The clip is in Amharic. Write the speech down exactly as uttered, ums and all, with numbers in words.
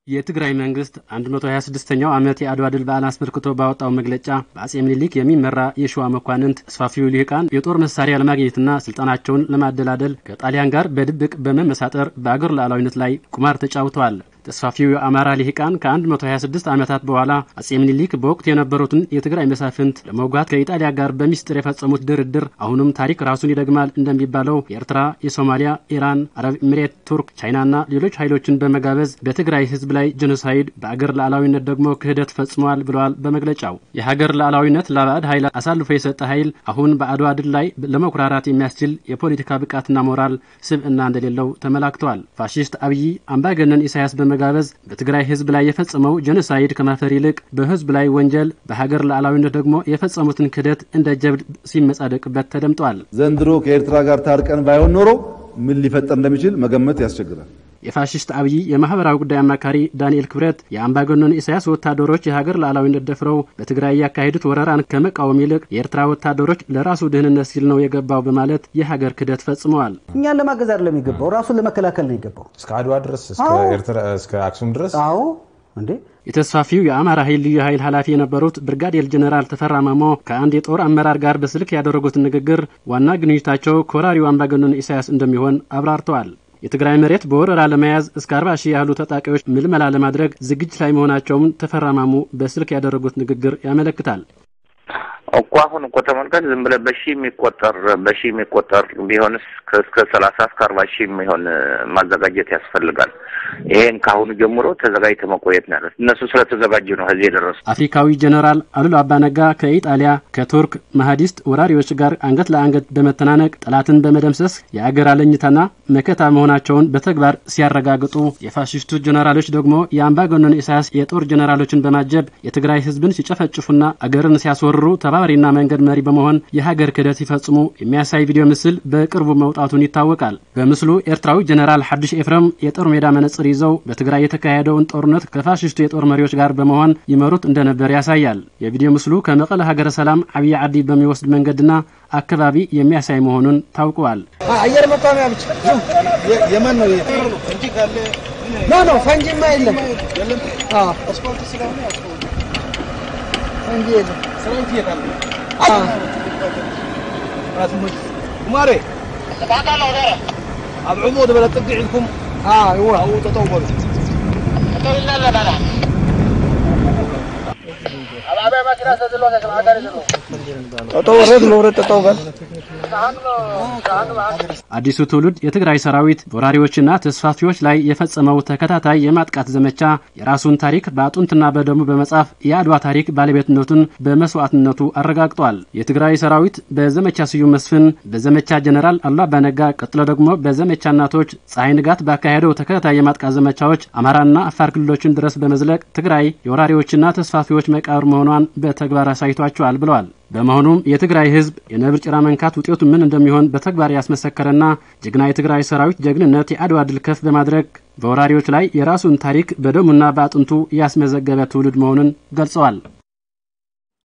የትግራይ መንግስት አንድ መቶ ሃያ ስድስተኛው ዓመት የአድዋ ድል በዓል አስመልክቶ ባወጣው መግለጫ በአጼ ምኒልክ የሚመራ የሸዋ መኳንንት ተስፋፊው ልሂቃን የጦር መሳሪያ ለማግኘትና ስልጣናቸውን ለማደላደል ከጣሊያን ጋር በድብቅ በመመሳጠር በአገር ሉዓላዊነት ላይ ቁማር ተጫውተዋል። ተስፋፊው የአማራ ልሂቃን ከ126 ዓመታት በኋላ አጼ ምኒልክ በወቅቱ የነበሩትን የትግራይ መሳፍንት ለመውጋት ከኢጣሊያ ጋር በሚስጥር የፈጸሙት ድርድር አሁንም ታሪክ ራሱን ይደግማል እንደሚባለው የኤርትራ፣ የሶማሊያ፣ ኢራን፣ አረብ ኤሚሬት፣ ቱርክ፣ ቻይናና ሌሎች ኃይሎችን በመጋበዝ በትግራይ ህዝብ ላይ ጄኖሳይድ በአገር ሉዓላዊነት ደግሞ ክህደት ፈጽመዋል ብለዋል። በመግለጫው የሀገር ሉዓላዊነት ለባዕድ ኃይል አሳልፎ የሰጠ ኃይል አሁን በአድዋ ድል ላይ ለመኩራራት የሚያስችል የፖለቲካ ብቃትና ሞራል ስብዕና እንደሌለው ተመላክተዋል። ፋሺስት አብይ አምባገነን ኢሳያስ ጋበዝ በትግራይ ህዝብ ላይ የፈጸመው ጄኖሳይድ ከማፈር ይልቅ በህዝብ ላይ ወንጀል በሀገር ሉዓላዊነት ደግሞ የፈጸሙትን ክህደት እንደ ጀብድ ሲመጻደቅበት ተደምጧል። ዘንድሮ ከኤርትራ ጋር ታርቀን ባይሆን ኖሮ ምን ሊፈጠር እንደሚችል መገመት ያስቸግራል። የፋሺስት አብይ የማህበራዊ ጉዳይ አማካሪ ዳንኤል ክብረት የአምባገነን ኢሳያስ ወታደሮች የሀገር ሉዓላዊነት ደፍረው በትግራይ ያካሄዱት ወረራን ከመቃወም ይልቅ የኤርትራ ወታደሮች ለራሱ ደህንነት ሲል ነው የገባው በማለት የሀገር ክህደት ፈጽመዋል። እኛን ለማገዝ አይደለም የገባው፣ ራሱን ለመከላከል ነው የገባው። እስከ አድዋ ድረስ እስከ ኤርትራ እስከ አክሱም ድረስ አዎ እንዴ የተስፋፊው የአማራ ኃይል ልዩ ኃይል ኃላፊ የነበሩት ብርጋዴር ጀነራል ተፈራ ማሞ ከአንድ የጦር አመራር ጋር በስልክ ያደረጉት ንግግር ዋና ግንኙነታቸው ከወራሪው አምባገነን ኢሳያስ እንደሚሆን አብራርተዋል። የትግራይ መሬት በወረራ ለመያዝ እስከ አርባ ሺህ ያህሉ ታጣቂዎች ምልመላ ለማድረግ ዝግጅት ላይ መሆናቸውን ተፈራ ማሞ በስልክ ያደረጉት ንግግር ያመለክታል። እኮ አሁን እኮ ተመልከት፣ ዝም ብለህ በሺ የሚቆጠር በሺ የሚቆጠር ቢሆንስ እስከ ሰላሳ እስከ አርባ ሺህ የሚሆን ማዘጋጀት ያስፈልጋል። ይሄን ካሁን ጀምሮ ተዘጋጅቶ መቆየት ነው። እነሱ ስለተዘጋጁ ነው እዚህ የደረሱ። አፍሪካዊ ጀነራል አሉላ አባነጋ ከኢጣሊያ ከቱርክ መሐዲስት ወራሪዎች ጋር አንገት ለአንገት በመተናነቅ ጠላትን በመደምሰስ የአገር አለኝታና መከታ መሆናቸውን በተግባር ሲያረጋግጡ፣ የፋሺስቱ ጀነራሎች ደግሞ የአምባገነን ኢሳያስ የጦር ጀነራሎችን በማጀብ የትግራይ ህዝብን ሲጨፈጭፉና አገርን ሲያስወርሩ ተባባሪና መንገድ መሪ በመሆን የሀገር ክህደት ሲፈጽሙ የሚያሳይ ቪዲዮ ምስል በቅርቡ መውጣቱን ይታወቃል። በምስሉ ኤርትራዊ ጀነራል ሐዲሽ ኤፍረም የጦር ሜዳ መነጽር ይዘው በትግራይ የተካሄደውን ጦርነት ከፋሺስቱ የጦር መሪዎች ጋር በመሆን ይመሩት እንደነበር ያሳያል። የቪዲዮ ምስሉ ከመቀለ ሀገረ ሰላም አብይ ዓዲ በሚወስድ መንገድና አካባቢ የሚያሳይ መሆኑን ታውቋል። አየር መቃወሚያ ብቻ የማን ነው እንጂ ካለ ኖ ኖ ፈንጂማ የለም የለም አ ስፖርት ስለሆነ ያስቆም ፈንጂ የለም ሰራዊት ይታል አ ራስሙት ማሬ ተባታላ ወራ አብዑሙድ በላ ተጥቂልኩም አ ይዋ አው ተጠውበሉ ተጠውልና ለባላ አባባ ማክራሰ ዘሎ ከማዳሪ ዘሎ ተጠውረድ ለወረ ተጠውበል አዲሱ ትውልድ የትግራይ ሰራዊት ወራሪዎችና ተስፋፊዎች ላይ የፈጸመው ተከታታይ የማጥቃት ዘመቻ የራሱን ታሪክ በአጥንትና በደሙ በመጻፍ የአድዋ ታሪክ ባለቤትነቱን በመስዋዕትነቱ አረጋግጧል። የትግራይ ሰራዊት በዘመቻ ስዩም መስፍን፣ በዘመቻ ጀነራል አሉላ አባነጋ፣ ቀጥሎ ደግሞ በዘመቻ እናቶች ፀሐይ ንጋት ባካሄደው ተከታታይ የማጥቃት ዘመቻዎች አማራና አፋር ክልሎችን ድረስ በመዝለቅ ትግራይ የወራሪዎችና ተስፋፊዎች መቃብር መሆኗን በተግባር አሳይቷቸዋል ብለዋል። በመሆኑም የትግራይ ህዝብ የነብር ጭራ መንካት ውጤቱ ምን እንደሚሆን በተግባር ያስመሰከረና ጀግና የትግራይ ሰራዊት ጀግንነት የአድዋ ድል ከፍ በማድረግ በወራሪዎች ላይ የራሱን ታሪክ በደሙና በአጥንቱ ያስመዘገበ ትውልድ መሆኑን ገልጸዋል።